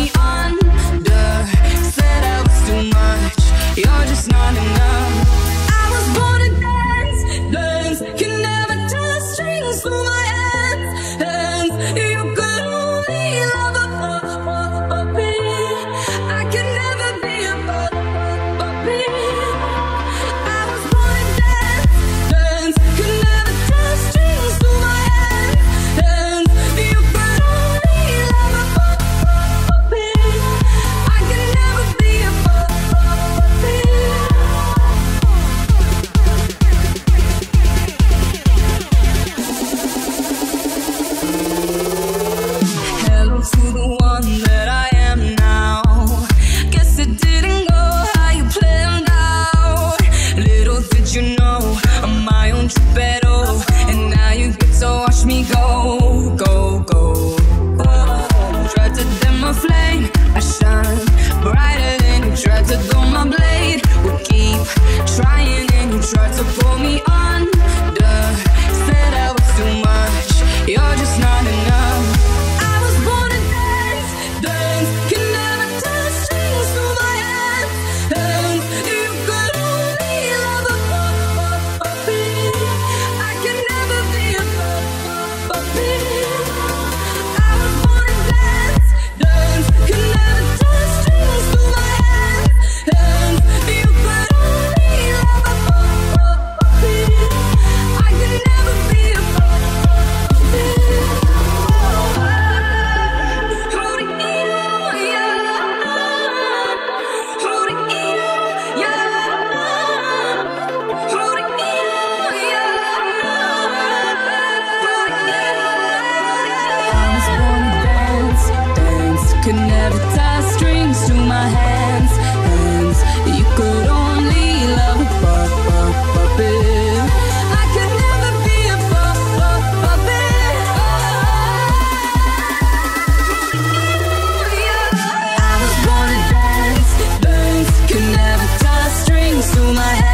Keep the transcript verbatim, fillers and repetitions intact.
me under. Said I was too much, you're just not enough. I was born to dance, dance. Can never touch strings through my hands, hands. You could only love a puppy. I can never be a puppy. I was born to dance, dance. Can never touch strings through my hands, hands. You could only love a puppy. I can never be a puppy. Hello to the one that I am now. Guess it didn't go how you planned out. Little did you know I'm my own Geppetto, and now you get to watch me go, go, go. Oh, tried to dim my flame, I shine brighter than you tried to dull my blade. We'll keep trying and you tried to pull me under. Said I was too much, you're just not enough. I was born to dance, dance. Can never touch strings through my hands, hands. You could only love a puppy. I can never be a puppy. I was born to dance, dance. Can never touch strings through my hands, hands. You could only love a puppy. I can never be a puppy. Holding it on, yeah. Holding it on, yeah. Holding it on, yeah. I was born to dance, dance. Could never tie strings to my hands, hands. You could only love a puppy. I could never be a puppy. I was born to dance, dance. Could never tie strings to my hands.